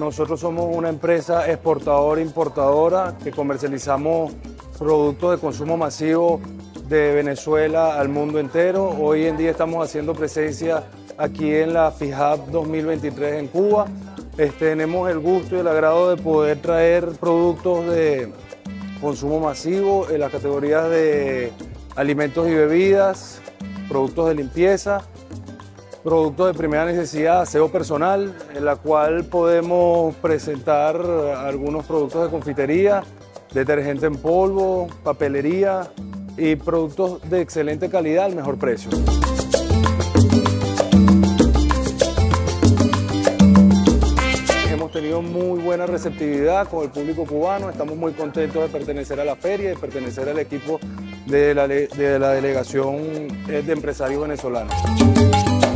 Nosotros somos una empresa exportadora e importadora que comercializamos productos de consumo masivo de Venezuela al mundo entero. Hoy en día estamos haciendo presencia aquí en la FIHAB 2023 en Cuba. Tenemos el gusto y el agrado de poder traer productos de consumo masivo en las categorías de alimentos y bebidas, productos de limpieza, productos de primera necesidad, aseo personal, en la cual podemos presentar algunos productos de confitería, detergente en polvo, papelería y productos de excelente calidad al mejor precio. Hemos tenido muy buena receptividad con el público cubano, estamos muy contentos de pertenecer a la feria y de pertenecer al equipo de la delegación de empresarios venezolanos.